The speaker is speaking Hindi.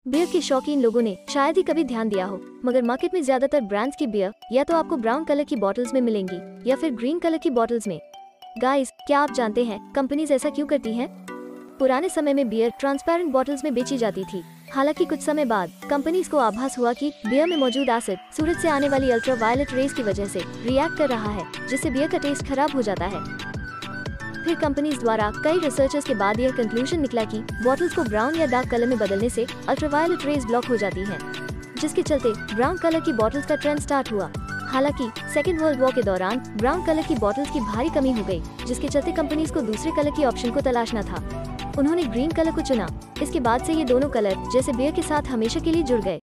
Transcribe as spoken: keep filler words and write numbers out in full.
बियर के शौकीन लोगों ने शायद ही कभी ध्यान दिया हो, मगर मार्केट में ज्यादातर ब्रांड्स की बियर या तो आपको ब्राउन कलर की बॉटल्स में मिलेंगी या फिर ग्रीन कलर की बॉटल्स में। गाइस, क्या आप जानते हैं कंपनीज ऐसा क्यों करती हैं? पुराने समय में बियर ट्रांसपेरेंट बॉटल्स में बेची जाती थी। हालांकि कुछ समय बाद कंपनीज को आभास हुआ कि बियर में मौजूद एसिड सूरज से आने वाली अल्ट्रावायलेट रेज की वजह से रिएक्ट कर रहा है, जिससे बियर का टेस्ट खराब हो जाता है। फिर कंपनीज द्वारा कई रिसर्चर्स के बाद यह कंक्लूजन निकला कि बॉटल्स को ब्राउन या डार्क कलर में बदलने से अल्ट्रावायलेट रेज ब्लॉक हो जाती हैं, जिसके चलते ब्राउन कलर की बॉटल्स का ट्रेंड स्टार्ट हुआ। हालांकि सेकेंड वर्ल्ड वॉर के दौरान ब्राउन कलर की बॉटल्स की भारी कमी हो गई, जिसके चलते कंपनीज को दूसरे कलर की ऑप्शन को तलाशना था। उन्होंने ग्रीन कलर को चुना। इसके बाद से ये दोनों कलर जैसे बियर के साथ हमेशा के लिए जुड़ गए।